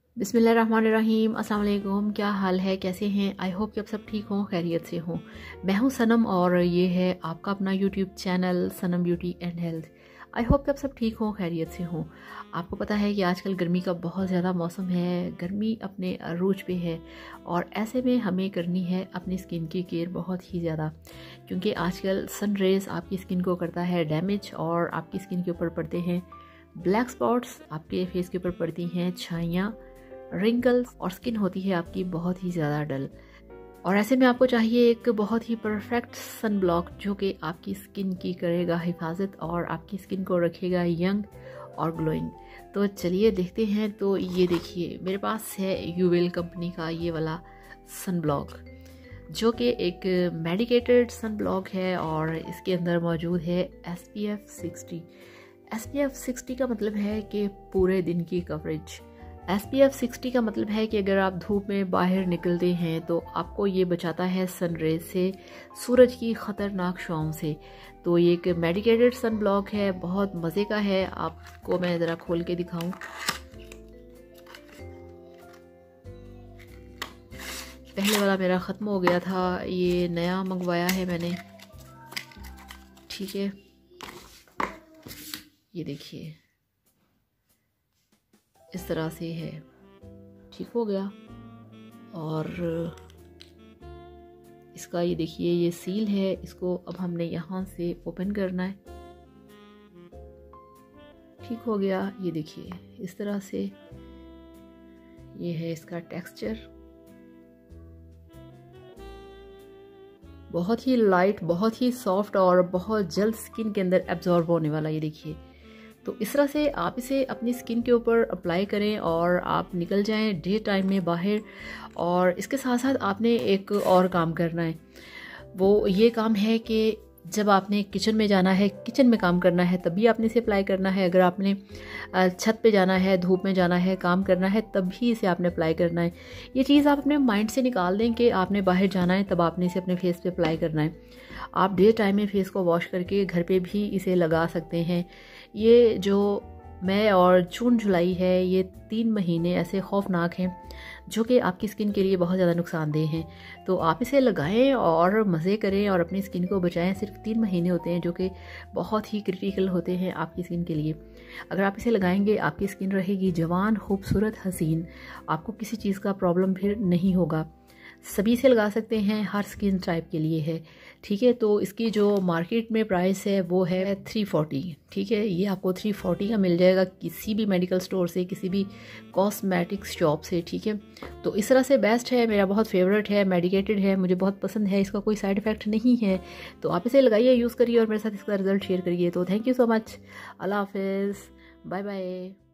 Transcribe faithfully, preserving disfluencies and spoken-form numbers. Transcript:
बिस्मिल्लाहिर्रहमानिर्रहीम। अस्सलाम वालेकुम। क्या हाल है, कैसे हैं? आई होप कि आप सब ठीक हों, खैरियत से हों। मैं हूं सनम और ये है आपका अपना YouTube channel Sanam beauty and health. I hope कि आप सब ठीक हों, खैरियत से हों। आपको पता है कि आजकल गर्मी का बहुत ज़्यादा मौसम है, गर्मी अपने अरूज पे है और ऐसे में हमें करनी है अपनी स्किन की केयर बहुत ही ज़्यादा, क्योंकि आजकल सन रेज़ आपकी स्किन को करता है डैमेज और आपकी स्किन के ऊपर पड़ते हैं ब्लैक स्पॉट्स, आपके फेस के ऊपर पड़ती हैं छाइयाँ, रिंकल्स और स्किन होती है आपकी बहुत ही ज़्यादा डल। और ऐसे में आपको चाहिए एक बहुत ही परफेक्ट सन ब्लॉक जो कि आपकी स्किन की करेगा हिफाजत और आपकी स्किन को रखेगा यंग और ग्लोइंग। तो चलिए देखते हैं। तो ये देखिए मेरे पास है यूवेल कंपनी का ये वाला सन ब्लॉक, जो कि एक मेडिकेटेड सन ब्लॉक है और इसके अंदर मौजूद है S P F sixty. S P F sixty का मतलब है कि पूरे दिन की coverage. S P F sixty का मतलब है कि अगर आप धूप में बाहर निकलते हैं तो आपको ये बचाता है सन रेज से, सूरज की ख़तरनाक छाँव से। तो ये एक मेडिकेटेड सन ब्लॉक है, बहुत मज़े का है। आपको मैं ज़रा खोल के दिखाऊं। पहले वाला मेरा ख़त्म हो गया था, ये नया मंगवाया है मैंने। ठीक है, ये देखिए इस तरह से है, ठीक हो गया। और इसका ये देखिए ये सील है, इसको अब हमने यहाँ से ओपन करना है। ठीक हो गया, ये देखिए इस तरह से ये है इसका टेक्सचर, बहुत ही लाइट, बहुत ही सॉफ्ट और बहुत जल्द स्किन के अंदर एब्जॉर्ब होने वाला। ये देखिए, तो इस तरह से आप इसे अपनी स्किन के ऊपर अप्लाई करें और आप निकल जाएं डे टाइम में बाहर। और इसके साथ साथ आपने एक और काम करना है, वो ये काम है कि जब आपने किचन में जाना है, किचन में काम करना है, तभी आपने इसे अप्लाई करना है। अगर आपने छत पे जाना है, धूप में जाना है, काम करना है, तभी इसे आपने अप्लाई करना है। ये चीज़ आप अपने माइंड से निकाल दें कि आपने बाहर जाना है तब आपने इसे अपने फेस पे अप्लाई करना है। आप डे टाइम में फेस को वॉश करके घर पे भी इसे लगा सकते हैं। ये जो मई और जून जुलाई है, ये तीन महीने ऐसे खौफनाक हैं जो कि आपकी स्किन के लिए बहुत ज़्यादा नुकसानदेह हैं। तो आप इसे लगाएं और मज़े करें और अपनी स्किन को बचाएं। सिर्फ तीन महीने होते हैं जो कि बहुत ही क्रिटिकल होते हैं आपकी स्किन के लिए। अगर आप इसे लगाएंगे आपकी स्किन रहेगी जवान, खूबसूरत, हसीन। आपको किसी चीज़ का प्रॉब्लम फिर नहीं होगा। सभी से लगा सकते हैं, हर स्किन टाइप के लिए है। ठीक है, तो इसकी जो मार्केट में प्राइस है वो है थ्री फोर्टी। ठीक है, ये आपको थ्री फोर्टी का मिल जाएगा किसी भी मेडिकल स्टोर से, किसी भी कॉस्मेटिक्स शॉप से। ठीक है, तो इस तरह से बेस्ट है, मेरा बहुत फेवरेट है, मेडिकेटेड है, मुझे बहुत पसंद है, इसका कोई साइड इफ़ेक्ट नहीं है। तो आप इसे लगाइए, यूज़ करिए और मेरे साथ इसका रिजल्ट शेयर करिए। तो थैंक यू सो मच, अल्लाह हाफिज़, बाय बाय।